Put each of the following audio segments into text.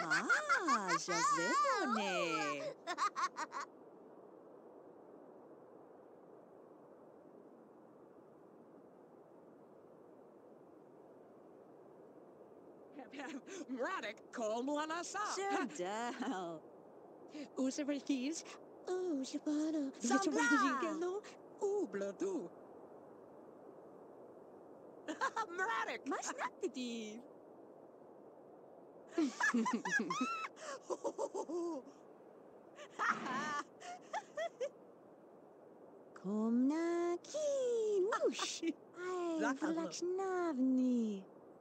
Josepone. Radek, kom lanasa. Jardel. Usaverkis. Shapano. Samblagelo. Bladu. Radek. Mas nakti. Komna ki. Whoosh. Ay, Vlachnavni.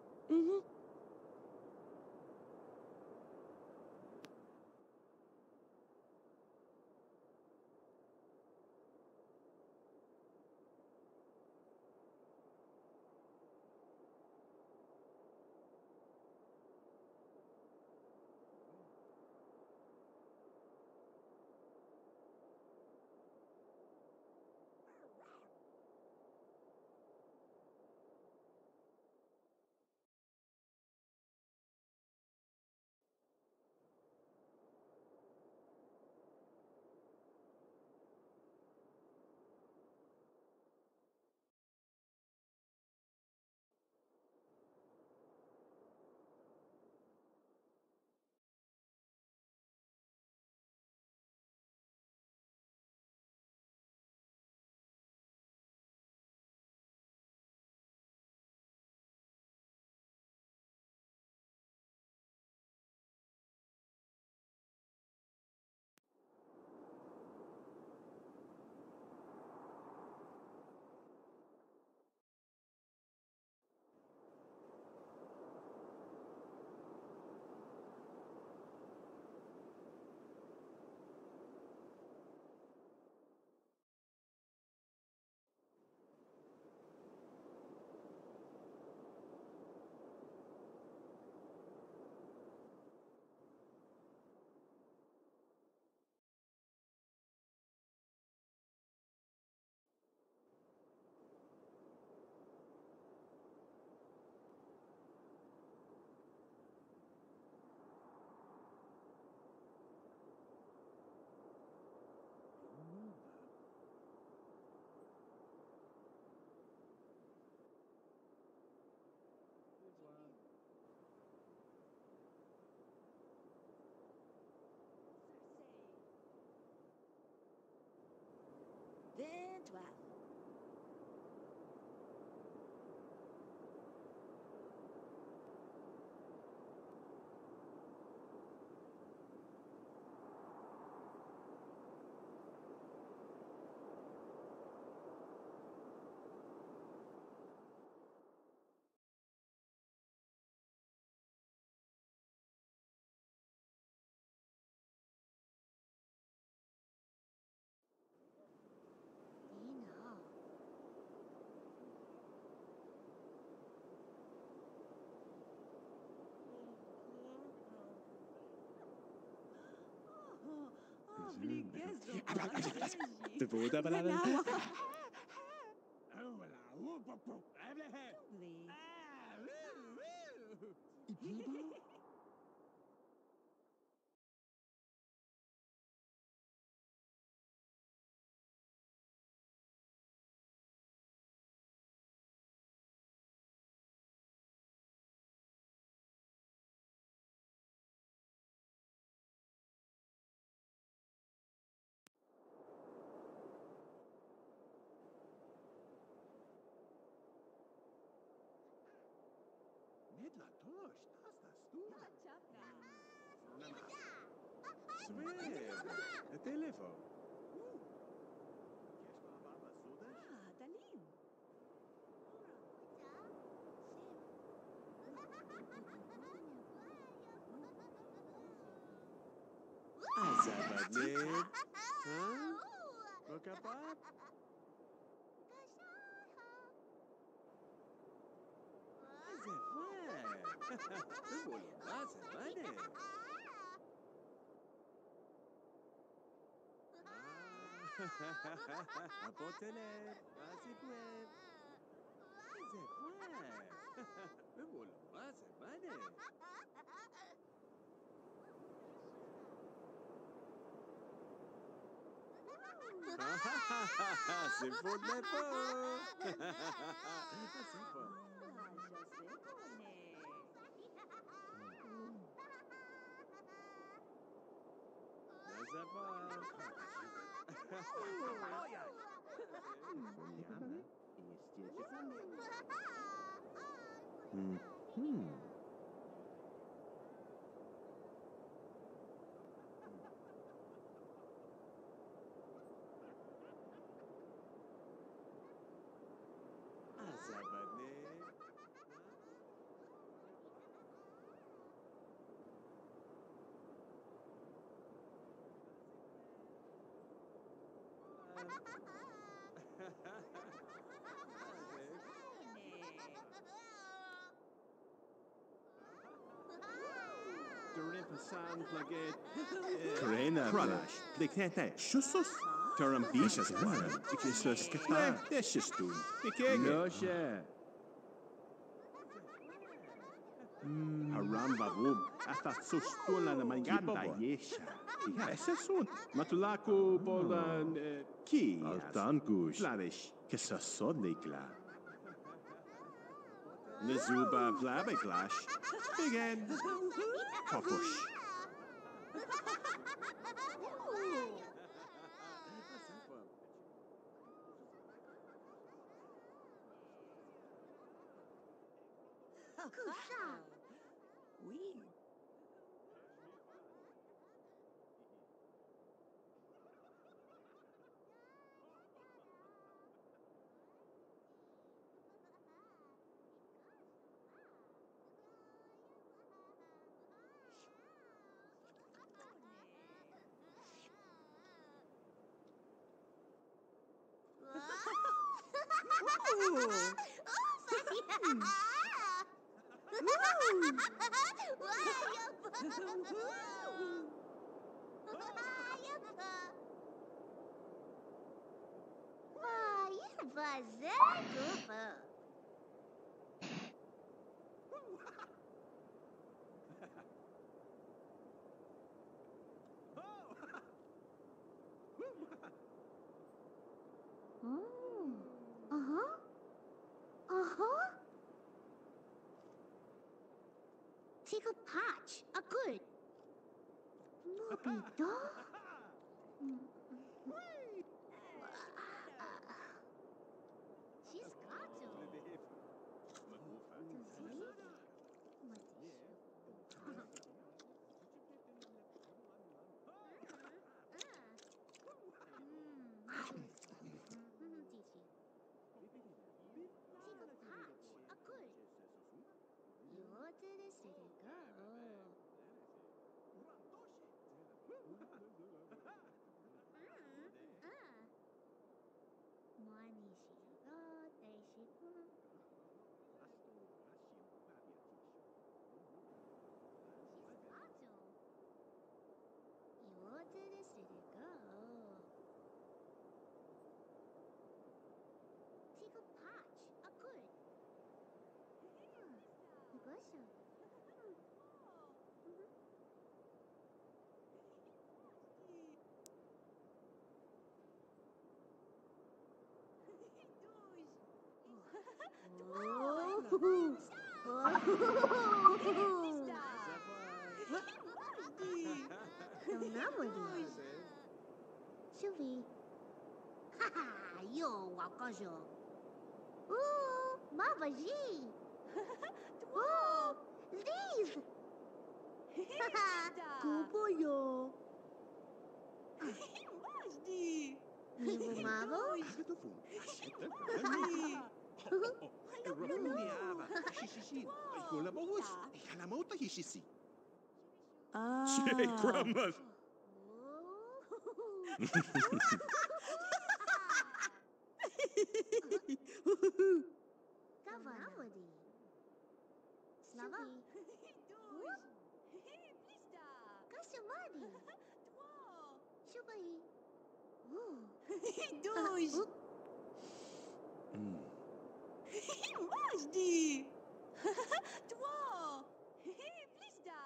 Vingt-trois. تفوت بلا Nedla toš, tas tu. Sve, telefon. Talim. Azabadlid. Huh? Rokapap? Azefwe. Bolo, azabane. Apotele, asipwe. Azefwe. Bolo, azabane. C'est faux de l'info. C'est faux. Karena Pralash, Likete, Shusus, Tarambishas One, Ikisus Kata, Deshistun, Ikege, Noche. Haramba Wub, Afatsustula Namaganda Yesha, Esesun, Matulaku Bolan, Ki, Altangush. Flarish, Kisasod Likla. Nizuba Vlabeglash, Again, Kopush. Oui. Take a patch, a good. Mobito? She's got to. Sylvie. Haha, yo, wakajo. Ooh, Babaji. Ooh, Ziz. Haha, Kuboyo. Majdi. Nivo Mavo. Jay Grummas. Kavanavadi. Slava. Kasumadi. Shubai. Duj. Majdi. Toi. Plizda.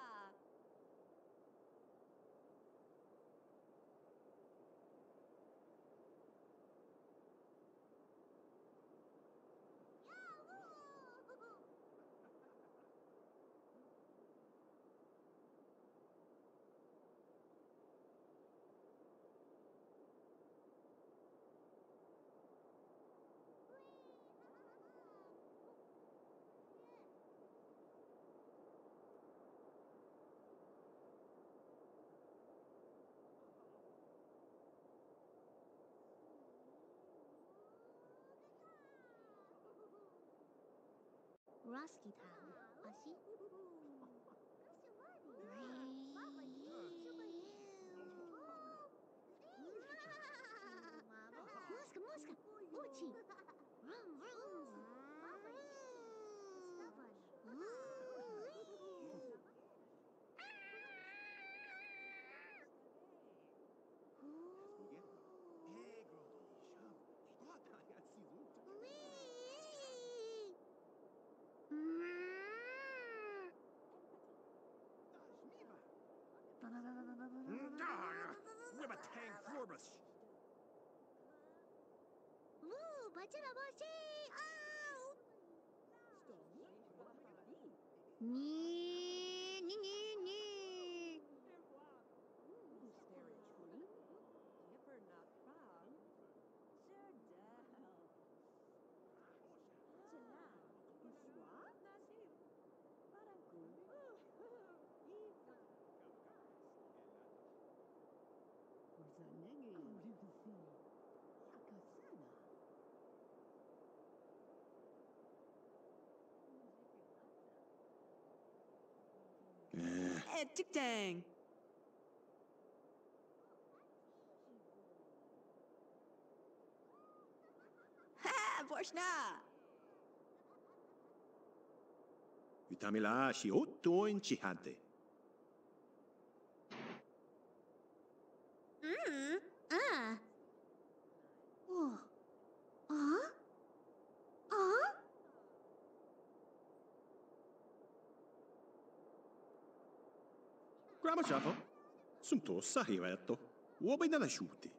Grosky Town. Asi? Muska, muska, uchi. Rum, rum. Ribbit tank Forbus. Woo, bacana boshi! Ow! Nee, nee, nee, nee. Tick-tang. Ha! Borsna! Vitamilashi otto inchihante. Oh. Huh? Huh? Grama Shafo. Sumto sahivetto. Uobi nella sciuti.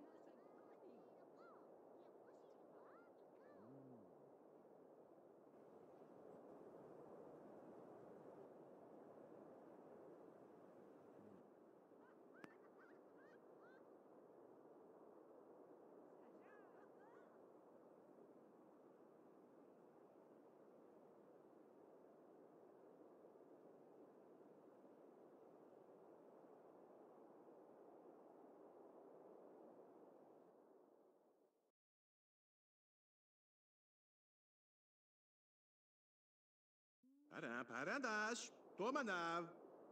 Paradash. Tomanav.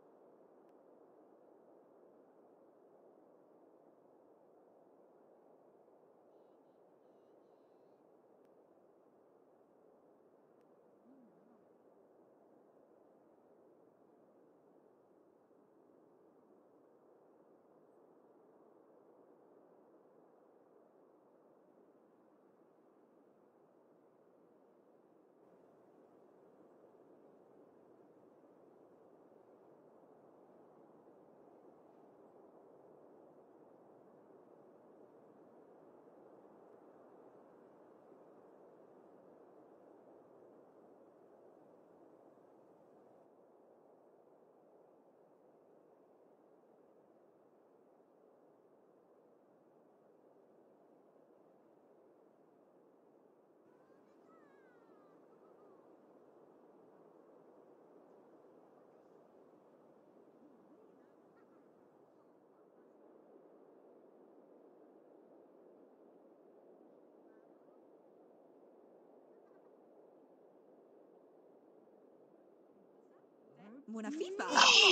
Mona FIFA.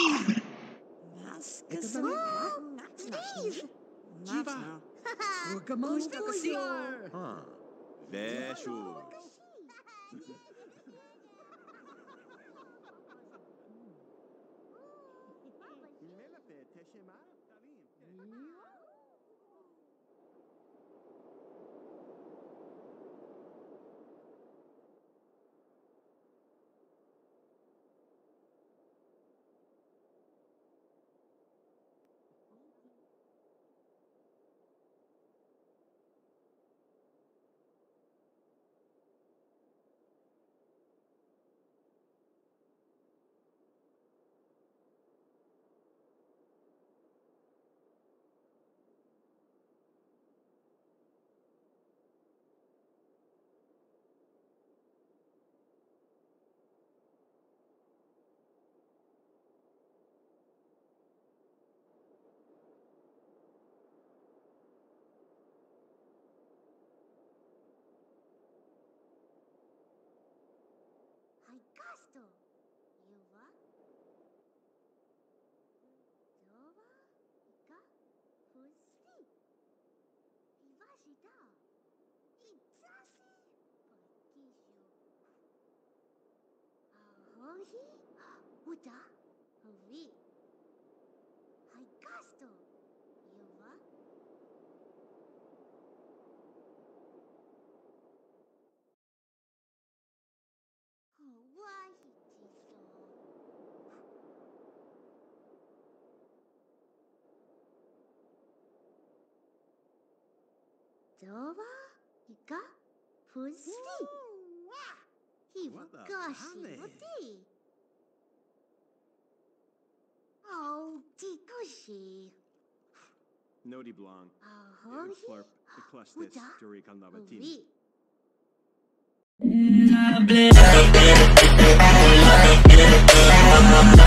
Maskas. Steve! Jiva. Mustagasir! Huh. Veshu. he? Uda? Vi. Hai gasto. Yuva? Why he so? Dova? Ika? Fuzi? What the Hivogashi vale? Voti. Oh, Tikushi. Nodi Blanc. Oh, Flurp. The clusters. Uda? Durik on Lavatin. Vi.